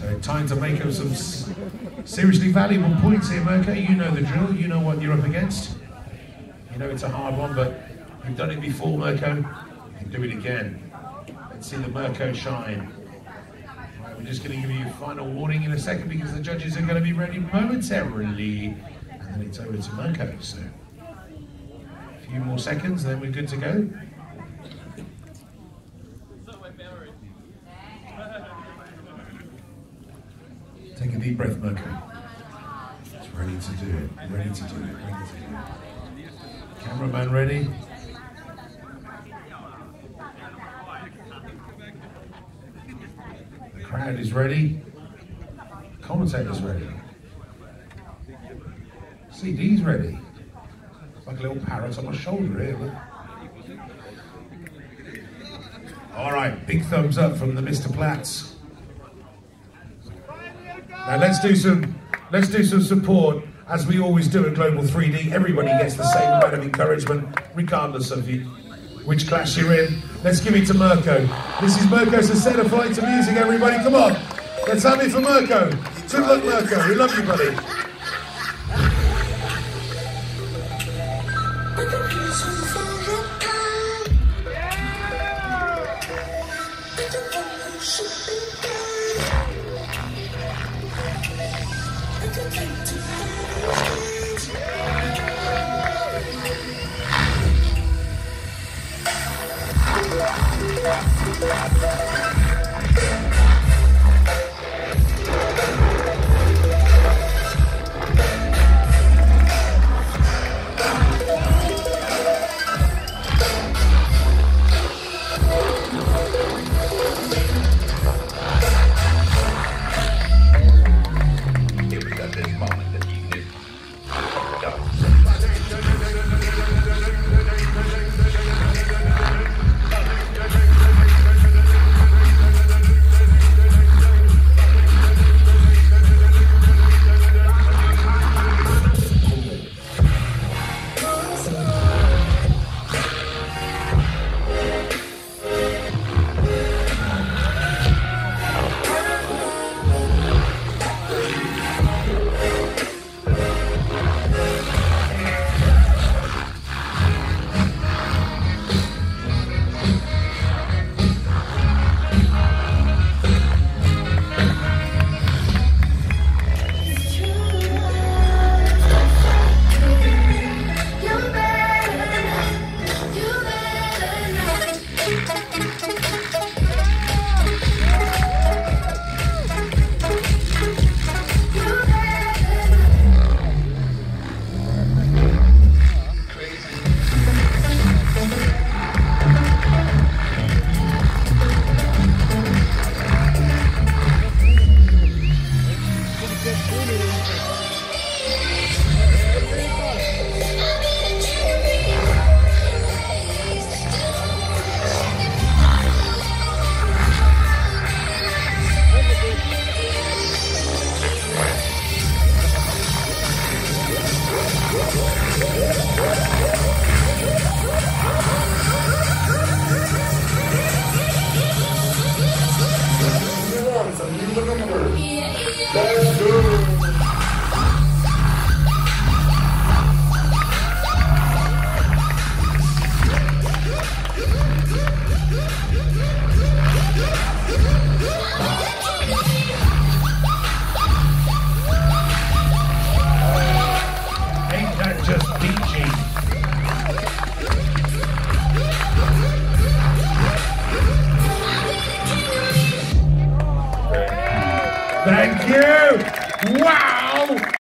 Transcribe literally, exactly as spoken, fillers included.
So time to make up some seriously valuable points here, Mirko. You know the drill, you know what you're up against. You know it's a hard one, but you've done it before, Mirko. You can do it again. Let's see the Mirko shine. Right, we're just going to give you a final warning in a second because the judges are going to be ready momentarily. And then it's over to Mirko. So a few more seconds, then we're good to go. Take a deep breath, Mirko. It's ready to do it, ready to do it, ready to do it. Cameraman ready. The crowd is ready. Commentator's ready. C D's ready. It's like a little parrot on my shoulder here, look. All right, big thumbs up from the Mister Platts. Now let's do some, let's do some support, as we always do at Global three D. Everybody gets the same amount of encouragement, regardless of you, which class you're in. Let's give it to Mirko. This is Mirko Seseda, Flight to Music, everybody. Come on, let's have it for Mirko. Good luck, Mirko. We love you, buddy. Thank you. Wow.